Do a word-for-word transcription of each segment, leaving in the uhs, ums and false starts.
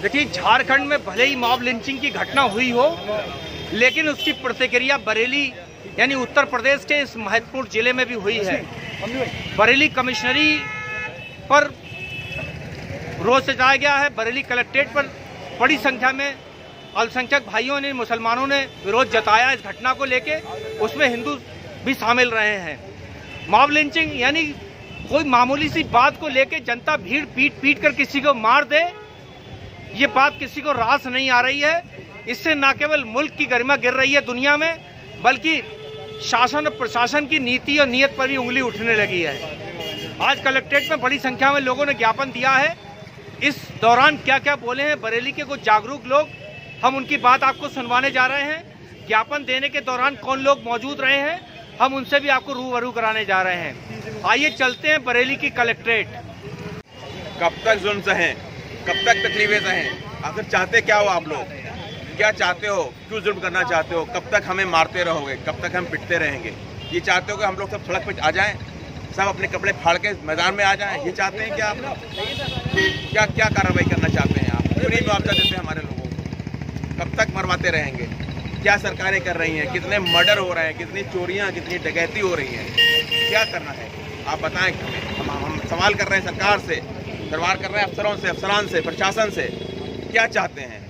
देखिए, झारखंड में भले ही मॉब लिंचिंग की घटना हुई हो, लेकिन उसकी प्रतिक्रिया बरेली यानी उत्तर प्रदेश के इस महत्वपूर्ण जिले में भी हुई है। बरेली कमिश्नरी पर रोष जताया गया है। बरेली कलेक्ट्रेट पर बड़ी संख्या में अल्पसंख्यक भाइयों ने, मुसलमानों ने विरोध जताया इस घटना को लेके। उसमें हिंदू भी शामिल रहे हैं। मॉब लिंचिंग यानी कोई मामूली सी बात को लेके जनता भीड़ पीट पीट कर किसी को मार दे, ये बात किसी को रास नहीं आ रही है। इससे न केवल मुल्क की गरिमा गिर रही है दुनिया में, बल्कि शासन और प्रशासन की नीति और नीयत पर भी उंगली उठने लगी है। आज कलेक्ट्रेट में बड़ी संख्या में लोगों ने ज्ञापन दिया है। इस दौरान क्या क्या बोले हैं बरेली के कुछ जागरूक लोग, हम उनकी बात आपको सुनवाने जा रहे हैं। ज्ञापन देने के दौरान कौन लोग मौजूद रहे हैं, हम उनसे भी आपको रूबरू कराने जा रहे हैं। आइए चलते हैं बरेली की कलेक्ट्रेट। कब तक जुल्म सहें, कब तक तकलीफें सहें? आखिर चाहते क्या हो आप लोग? क्या चाहते हो? क्यों जुल्म करना चाहते हो? कब तक हमें मारते रहोगे? कब तक हम पिटते रहेंगे? ये चाहते हो कि हम लोग सब सड़क पे आ जाएं, सब अपने कपड़े फाड़ के मैदान में आ जाएं? ये चाहते हैं क्या आप लोग? क्या क्या कार्रवाई करना चाहते हैं आप? क्यों नहीं मुआवजा देते हमारे लोगों को? कब तक मरवाते रहेंगे? क्या सरकारें कर रही हैं? कितने मर्डर हो रहे हैं, कितनी चोरियां, कितनी डकैती हो रही हैं? क्या करना है आप बताएं। हम, हम सवाल कर रहे हैं सरकार से, सवाल कर रहे हैं अफसरों से, अफसरान से, प्रशासन से। क्या चाहते हैं?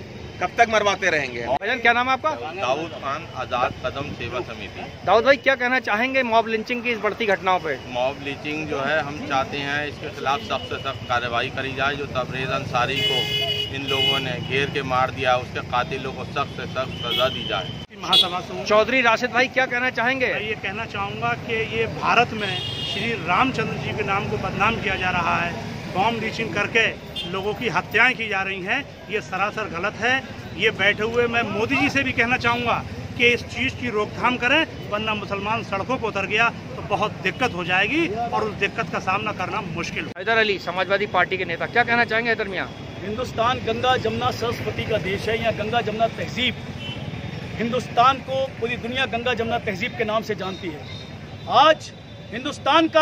कब तक मरवाते रहेंगे? भाईजान, क्या नाम है आपका? दाऊद खान, आज़ाद कदम सेवा समिति। दाऊद भाई, क्या कहना चाहेंगे मॉब लिंचिंग की इस बढ़ती घटनाओं पे? मॉब लिंचिंग जो है, हम चाहते हैं इसके खिलाफ सख्त से सख्त कार्रवाई करी जाए। जो तबरेज़ अंसारी को इन लोगों ने घेर के मार दिया, उसके कातिलों को सख्त से सख्त सजा दी जाए। महासभा से चौधरी राशिद भाई, क्या कहना चाहेंगे? ये कहना चाहूँगा कि ये भारत में श्री रामचंद्र जी के नाम को बदनाम किया जा रहा है। बॉम्ब लीचिंग करके लोगों की हत्याएं की जा रही हैं, ये सरासर गलत है। ये बैठे हुए मैं मोदी जी से भी कहना चाहूँगा कि इस चीज़ की रोकथाम करें, वरना मुसलमान सड़कों पर उतर गया तो बहुत दिक्कत हो जाएगी और उस दिक्कत का सामना करना मुश्किल हो। हैदर अली, समाजवादी पार्टी के नेता, क्या कहना चाहेंगे? हैदर मियाँ, हिंदुस्तान गंगा जमुना सरस्वती का देश है, या गंगा जमुना तहजीब। हिंदुस्तान को पूरी दुनिया गंगा जमुना तहजीब के नाम से जानती है। आज हिंदुस्तान का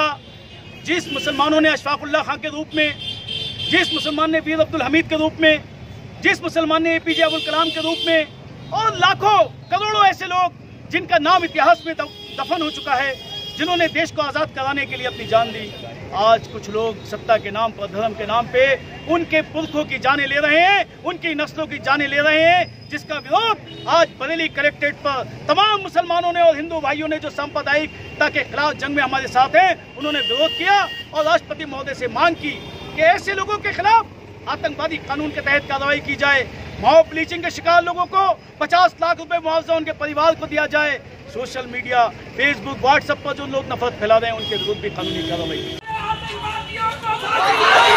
जिस मुसलमानों ने अशफाकुल्लाह खां के रूप में, जिस मुसलमान ने वीर अब्दुल हमीद के रूप में, जिस मुसलमान ने ए पी जे अब्दुल कलाम के रूप में, और लाखों करोड़ों ऐसे लोग जिनका नाम इतिहास में दफन हो चुका है, जिन्होंने देश को आज़ाद कराने के लिए अपनी जान दी, आज कुछ लोग सत्ता के नाम पर, धर्म के नाम पे उनके पुरखों की जानें ले रहे हैं, उनकी नस्लों की जानें ले रहे हैं, जिसका विरोध आज बरेली कलेक्ट्रेट पर तमाम मुसलमानों ने और हिंदू भाइयों ने जो सांप्रदायिकता के खिलाफ जंग में हमारे साथ हैं, उन्होंने विरोध किया और राष्ट्रपति महोदय से मांग की कि ऐसे लोगों के खिलाफ आतंकवादी कानून के तहत कार्रवाई की जाए। मॉब लीचिंग के शिकार लोगों को पचास लाख रुपए मुआवजा उनके परिवार को दिया जाए। सोशल मीडिया, फेसबुक, व्हाट्सएप पर जो लोग नफरत फैला रहे हैं, उनके विरुद्ध भी कानूनी कार्रवाई।